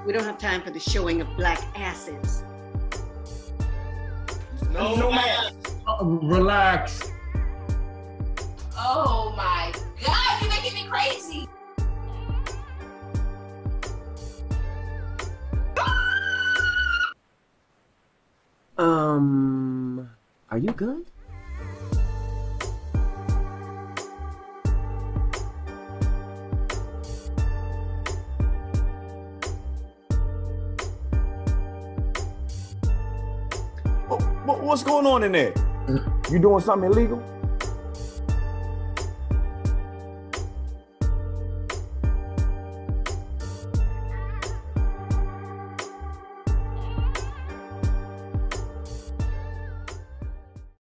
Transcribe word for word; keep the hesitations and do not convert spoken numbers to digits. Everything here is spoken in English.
We don't have time for the showing of black asses. No, no man. Uh, relax. Oh my God, you're making me crazy. Um, are you good? What, what's going on in there? You doing something illegal?